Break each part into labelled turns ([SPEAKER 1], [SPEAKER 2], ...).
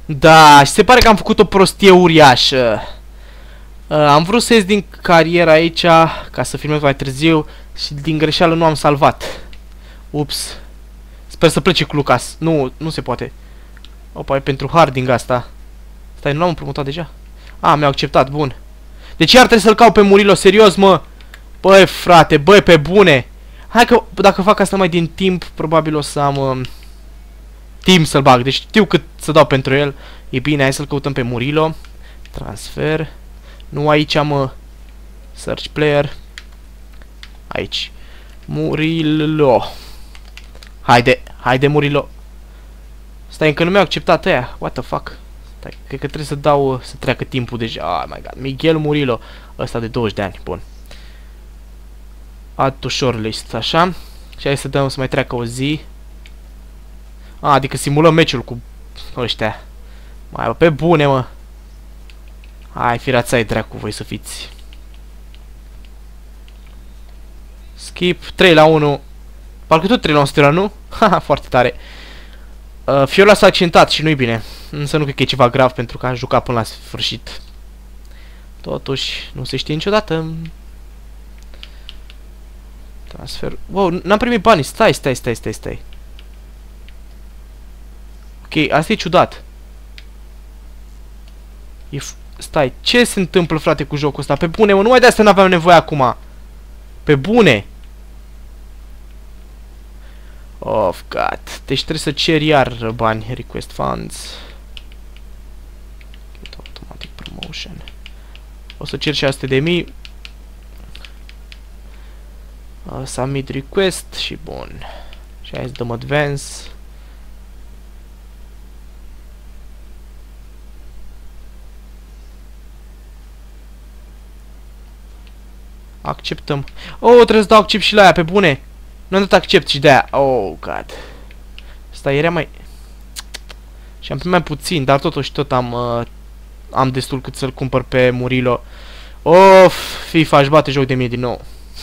[SPEAKER 1] Da, și se pare că am făcut o prostie uriașă. Am vrut să ies din carieră aici, ca să filmez mai târziu, și din greșeală nu am salvat. Ups. Sper să plece cu Lucas. Nu, nu se poate. Opa, e pentru Harding asta. Stai, nu l-am împrumutat deja? Mi-au acceptat, bun. Deci iar trebuie să-l caut pe Murillo, serios, mă. Băi, frate, băi, pe bune. Hai că dacă fac asta mai din timp, probabil o să am timp să-l bag. Deci știu cât să dau pentru el. E bine, hai să-l căutăm pe Murillo. Transfer. Nu aici am search player. Aici. Murillo. Haide, haide Murillo. Stai, încă nu mi-au acceptat ăia. What the fuck? Stai, cred că trebuie să dau, să treacă timpul deja. Oh my god, Miguel Murillo. Ăsta de 20 de ani, bun. Add to shortlist, așa. Și hai să dăm să mai treacă o zi. Adică simulăm meciul cu ăștia. Mai pe bune, mă. Hai, firați ai dracu, voi să fiți. Skip, 3-1. Parcă tot 3-1, nu? Haha, foarte tare. Fiola s-a accidentat și nu-i bine. Însă nu cred că e ceva grav pentru că a jucat până la sfârșit. Totuși, nu se știe niciodată. Transfer. Wow, n-am primit bani. Stai. Ok, asta e ciudat. Stai, ce se întâmplă, frate, cu jocul ăsta? Pe bune, mă, numai de asta n-aveam nevoie acum. Pe bune. Of God. Deci trebuie să cer iar bani. Request funds. Automatic promotion. O să cer 600.000. Submit request și bun. Și hai să dăm advance. Acceptăm. Oh, trebuie să dau accept și la aia, pe bune. Nu am dat accept și de aia. Oh, God. Asta era mai... Și am primit mai puțin, dar totuși tot am destul cât să-l cumpăr pe Murillo. Of, FIFA își bate joc de mie din nou.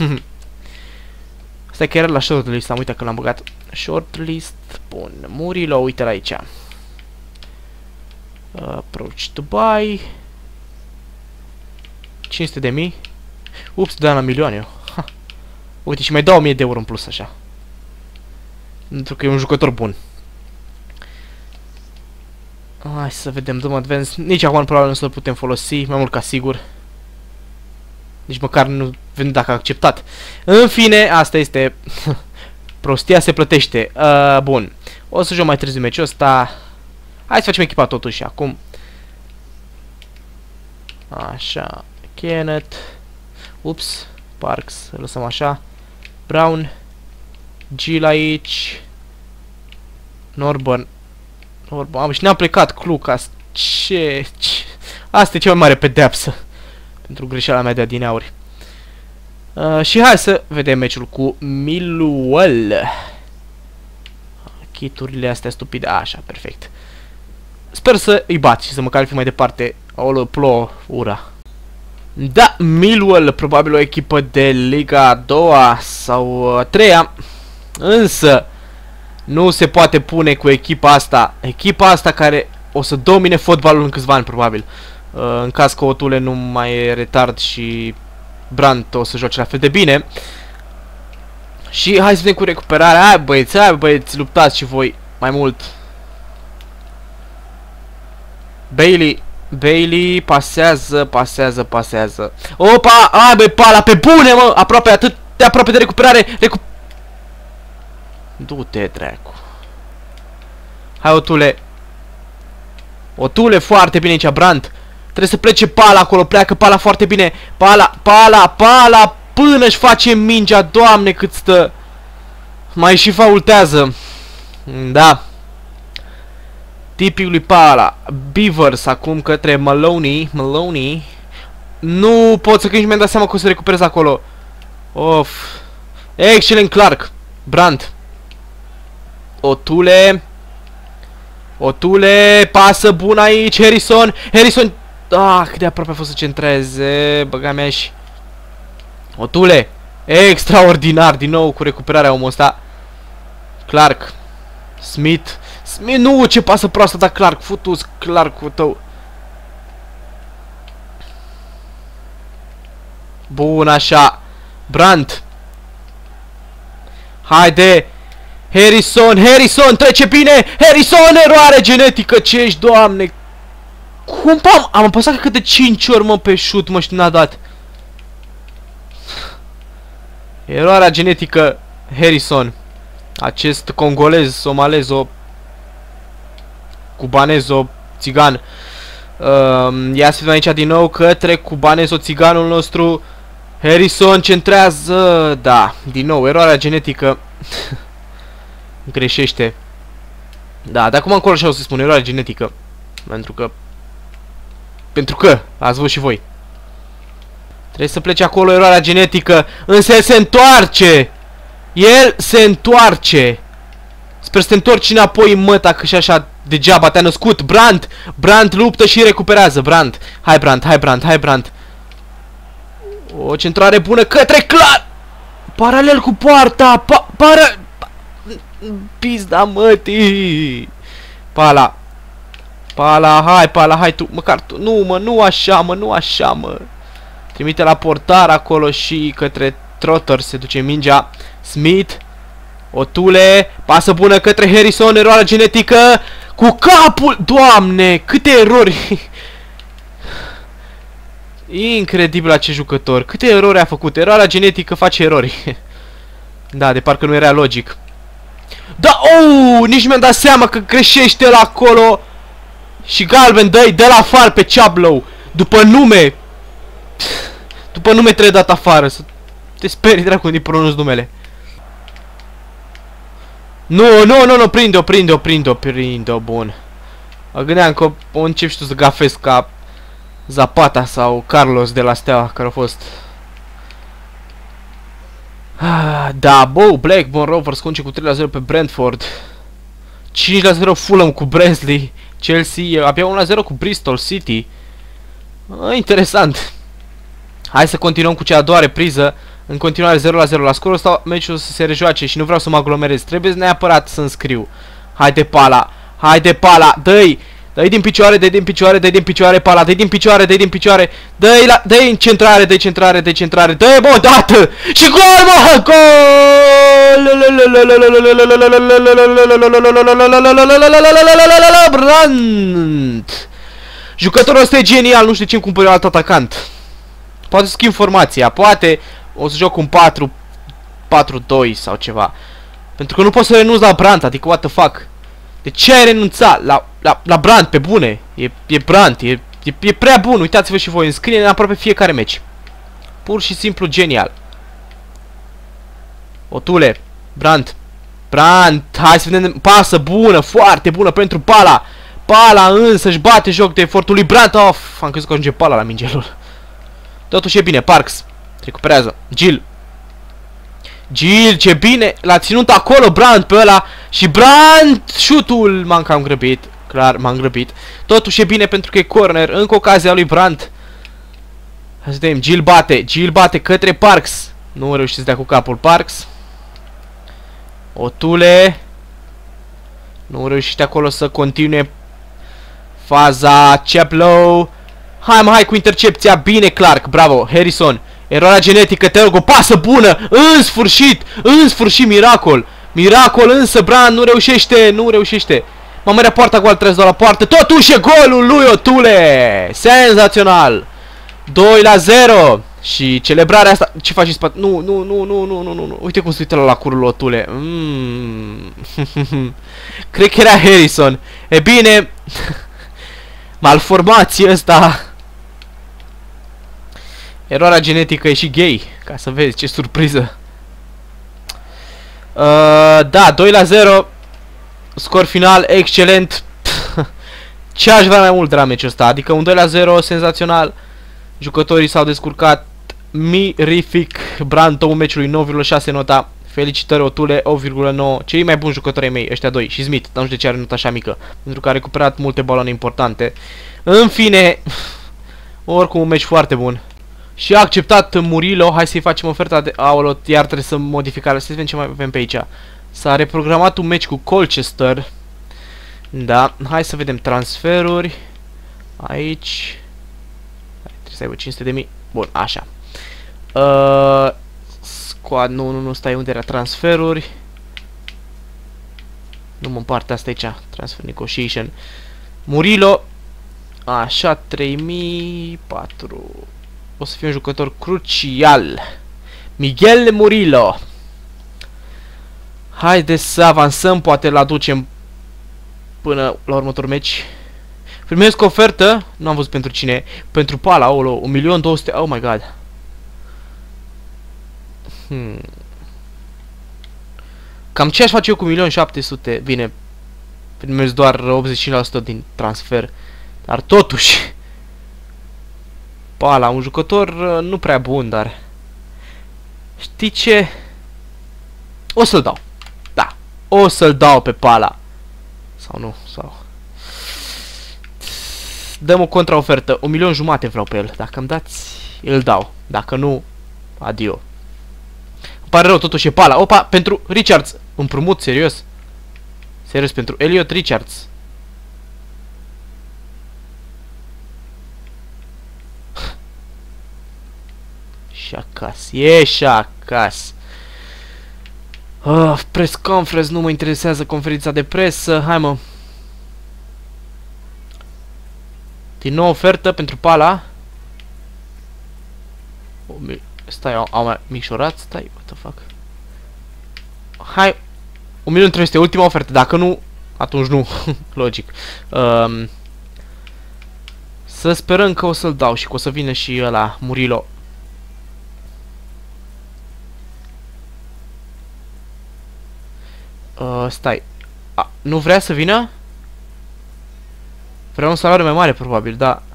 [SPEAKER 1] Stai că era la shortlist, am uitat că l-am băgat. Shortlist, bun. Murillo, uite-l aici. Approach to buy. 500.000. Ups, dă la milioane eu. Ha. Uite, și mai dau 1000 de euro în plus așa. Pentru că e un jucător bun. Hai să vedem, dăm advance. Nici acum probabil nu să-l putem folosi, mai mult ca sigur. Nici măcar nu vedem dacă a acceptat. În fine, asta este. Prostia se plătește. Bun. O să joc mai târziu meciul ăsta. Hai să facem echipa totuși acum. Așa. Kenneth. Ups. Parks. Lăsăm așa. Brown. Gil aici. Norburn. Și ne-am plecat cu Lucas. Ce? Asta e cea mai mare pedeapsă pentru greșeala mea de adineauri. Și hai să vedem meciul cu Millwall. Chiturile astea stupide. Așa, perfect. Sper să îi bat și să mă calific mai departe. Aoleu, plouă, ura. Da, Millwall, probabil o echipă de Liga a doua sau a treia. Însă nu se poate pune cu echipa asta. Echipa asta care o să domine fotbalul în câțiva ani, probabil. În caz că Otule nu mai e retard și Brandt o să joace la fel de bine. Și hai să vedem cu recuperarea. Hai băieți, luptați și voi mai mult. Bailey pasează. Opa! Băi, pala, pe bune, mă! Aproape, atât de aproape de recuperare. Du-te, dracu. Hai, Otule, foarte bine aici, Brandt. Trebuie să plece pala acolo, pleacă pala foarte bine. Pala, până își face mingea, Doamne, cât stă. Mai și faultează. Da. Tipul lui Pala. Beavers acum către Maloney. Nu pot să când mi-am dat seama că o să recuperez acolo. Of. Excelent, Clark. Brandt. Otule, pasă bună aici, Harrison, cât de aproape a fost să centreze, băga mea și... Otule, extraordinar, din nou cu recuperarea omul ăsta. Clark, Nu, ce pasă proastă, dar Clark, futus Clark-ul tău. Bun, așa. Brandt. Haide. Harrison, trece bine. Harrison, eroare genetică. Ce ești, doamne? Cum am apăsat cât de 5 ori, mă, pe șut, mă, și n-a dat. Eroarea genetică, Harrison. Acest congolez, somalezo, cubanezo, țigan. Ia să vedem aici din nou către cubanezo, țiganul nostru. Harrison centrează. Da, din nou, eroarea genetică. Greșește. Da, de acum încolo așa o să spun, eroare genetică. Pentru că, ați văzut și voi. Trebuie să plece acolo eroarea genetică. Însă el se întoarce. El se întoarce. Sper să te întorci înapoi în măta, că și așa degeaba te-a născut. Brandt luptă și recuperează. Brandt. Hai Brandt. O centrare bună către Clark. Paralel cu poarta. Pizda mătii. Pala, hai tu. Măcar tu. Nu așa, mă. Trimite la portar acolo și către Trotter se duce mingea. Smith. Otule. Pasă bună către Harrison. Eroare genetică. Cu capul. Doamne, câte erori. Incredibil acest jucător. Câte erori a făcut. Eroarea genetică face erori. Da, de parcă nu era logic. Da, nici mi-am dat seama că greșește la acolo. Și galben, dă la afară pe Chablow. După nume trebuie dat afară. Să te sperii, dracu, când îi pronunț numele. Nu, prinde-o, bun. Mă gândeam că o încep și tu să gafezi ca Zapata sau Carlos de la Steaua, care a fost. Da, Blackburn Rovers conduce cu 3-0 pe Brentford. 5-0 Fulham cu Barnsley. Chelsea abia 1-0 cu Bristol City. Interesant. Hai să continuăm cu cea a doua repriză. În continuare 0-0 la scorul ăsta, meciul să se rejoace și nu vreau să mă aglomerez. Trebuie neapărat să înscriu. Haide Pala, dă-i din picioare, Pala, dă-i din picioare, dă-i în centrare, dă-i, bă, dată! Și gol, mă! Gol! Brandt! Jucătorul ăsta e genial, nu știu ce-mi cumpăr eu alt atacant. Poate schimb formația, poate o să joc un 4-2 sau ceva. Pentru că nu pot să renunț la Brandt, adică what the fuck. De ce ai renunțat la Brandt, pe bune? E Brandt, e prea bun, uitați-vă și voi, înscrie în aproape fiecare meci. Pur și simplu genial. Otule, Brandt, hai să vedem, pasă bună, foarte bună pentru Pala. Pala însă își bate joc de efortul lui Brandt. Am crezut că ajunge Pala la mingelul. Totuși e bine, Parks recuperează. Gil, ce bine l-a ținut acolo Brandt pe ăla. Și Brandt, șutul, m-am cam grăbit. Clar, m-am grăbit. Totuși e bine pentru că e corner. Încă ocazia lui Brandt. Hai să vedem, Gil bate către Parks. Nu reușește să dea cu capul Parks. Otule. Nu reușește acolo să continue faza. Chaplow. Hai cu intercepția. Bine Clark, bravo. Harrison. Eroarea genetică, te rog, o pasă bună. În sfârșit, miracol, însă Brandt nu reușește. Mă poarta gol, trebuie să dau la poartă. Totuși e golul lui Otule. Senzațional. 2-0. Și celebrarea asta, ce faci în spate? Nu. Uite cum se uită la curul Otule. Cred că era Harrison. E bine. Malformație ăsta. Eroarea genetică e și gay. Ca să vezi ce surpriză. Da, 2-0. Scor final excelent. Ce aș vrea mai mult de la meciul ăsta? Adică un 2-0 senzațional. Jucătorii s-au descurcat mirific. Brandt, omul meciului, 9,6 nota. Felicitări Otule, 8,9. Cei mai buni jucători ai mei, ăștia doi. Și Smith, nu știu de ce are nota așa mică. Pentru că a recuperat multe baloane importante. În fine, oricum un meci foarte bun. Și a acceptat Murillo. Hai să-i facem oferta de... Aolo, iar trebuie să modificare. Să vedem ce mai avem pe aici. S-a reprogramat un meci cu Colchester. Da, hai să vedem transferuri. Aici. Trebuie să aibă 500.000. Bun, așa. Squad, nu, stai, unde era transferuri? Nu mă împart asta aici. Transfer negotiation. Murillo. Așa, 3004. O să fie un jucător crucial. Miguel Murillo. Haideți să avansăm, poate îl aducem până la următorul meci. Primesc ofertă, nu am văzut pentru cine, pentru Pala, 1.200.000, oh my god. Cam ce aș face eu cu 1.700.000? Bine, primesc doar 85% din transfer, dar totuși Pala, un jucător nu prea bun, dar știi ce? O să-l dau. Da, o să-l dau pe Pala. Sau nu, sau... Dăm o contraofertă, 1.500.000 vreau pe el. Dacă îmi dați, îl dau. Dacă nu, adio. Îmi pare rău, totuși e Pala. Opa, pentru Richards. Împrumut, serios. Serios, pentru Elliot Richards. Și acasă, e și acasă. Press conference, nu mă interesează conferința de presă. Hai mă. Din nou ofertă pentru Pala. Stai, au mai micșorat. Stai, what the fuck. Hai. 1.300.000, ultima ofertă. Dacă nu, atunci nu. Logic. Să sperăm că o să-l dau și că o să vină și ăla, Murillo. Stai. Nu vrea să vină? Vreau un salariu mai mare, probabil, da.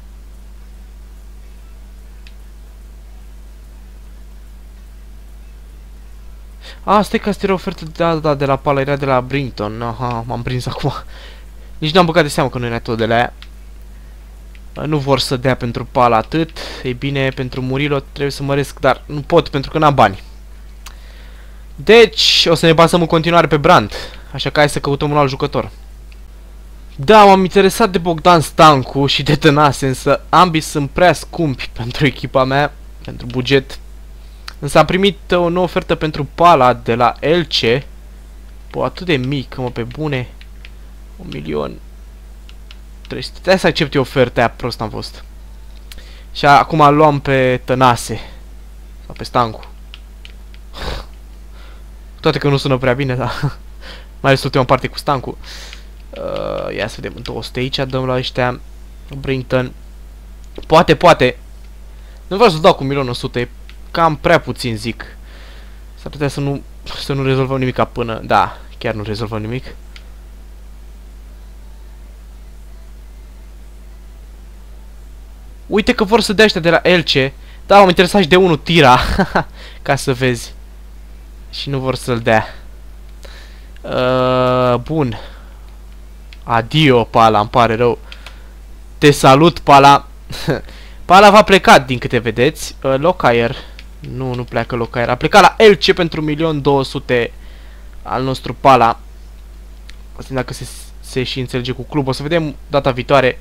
[SPEAKER 1] Stai că asta era ofertă, da, de la Pala, era de la Brinton. Aha, m-am prins acum. Nici n-am băgat de seamă că nu era tot de la ea. Nu vor să dea pentru Pala atât. Ei bine, pentru Murillo trebuie să măresc, dar nu pot pentru că n-am bani. Deci, o să ne basăm în continuare pe Brandt. Așa că hai să căutăm un alt jucător. Da, m-am interesat de Bogdan Stancu și de Tănase, însă ambii sunt prea scumpi pentru echipa mea, pentru buget. Însă am primit o nouă ofertă pentru Pala de la Elche. Bă, atât de mic, mă, pe bune. 1.300.000. Trebuie să accept oferta aia, prost am fost. Și acum luam pe Tănase. Sau pe Stancu. Toate că nu sună prea bine, dar mai ales ultima parte cu Stancu. Ia să vedem, 200 aici, dăm la ăștia Brinton. Poate. Nu vreau să dau cu 1.100.000, e cam prea puțin, zic. S-ar putea să nu rezolvăm nimic până... Da, chiar nu rezolvăm nimic. Uite că vor să dea ăștia de la Elche. Da, m-am interesat și de unul, Tira. Ca să vezi. Și nu vor să-l dea. Bun. Adio, Pala, îmi pare rău. Te salut, Pala. Pala va pleca, din câte vedeți. Locayer. Nu pleacă Locayer. A plecat la Elche pentru 1.200.000 al nostru Pala. O să vedem dacă se și înțelege cu club. O să vedem data viitoare.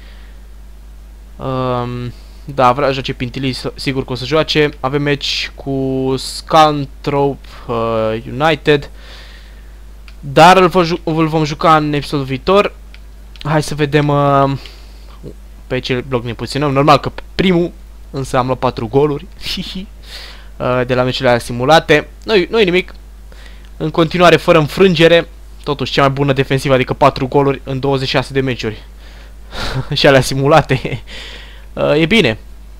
[SPEAKER 1] Da, vrea să joace Pintili, sigur că o să joace. Avem meci cu Scunthorpe United. Dar îl vom juca în episodul viitor. Hai să vedem pe ce bloc ne poziționăm. Normal că primul, însă am luat 4 goluri de la meciurile simulate. Nu-i nimic. În continuare, fără înfrângere. Totuși, cea mai bună defensivă, adică 4 goluri în 26 de meciuri. Și alea simulate. E bine.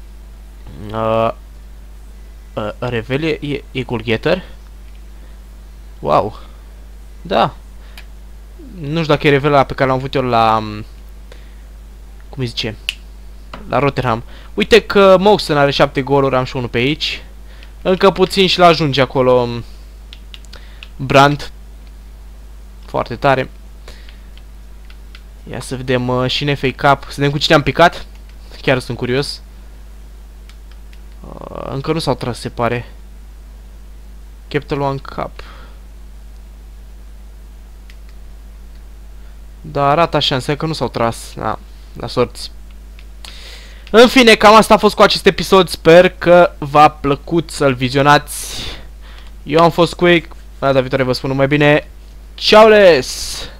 [SPEAKER 1] Revelie e goalgetter. Wow. Da. Nu știu dacă e revela pe care l-am avut eu la... Cum îi zice? La Rotterdam. Uite că Moxon are 7 goluri, am și unul pe aici. Încă puțin și l-ajunge acolo Brandt. Foarte tare. Ia să vedem și în FA Cup. Să vedem cu cine am picat. Chiar sunt curios. Încă nu s-au tras, se pare. Capital One Cup. Dar arată așa, înseamnă că nu s-au tras. Da, la sorți. În fine, cam asta a fost cu acest episod. Sper că v-a plăcut să-l vizionați. Eu am fost Quick. Data viitoare vă spun numai bine. Ciao-les!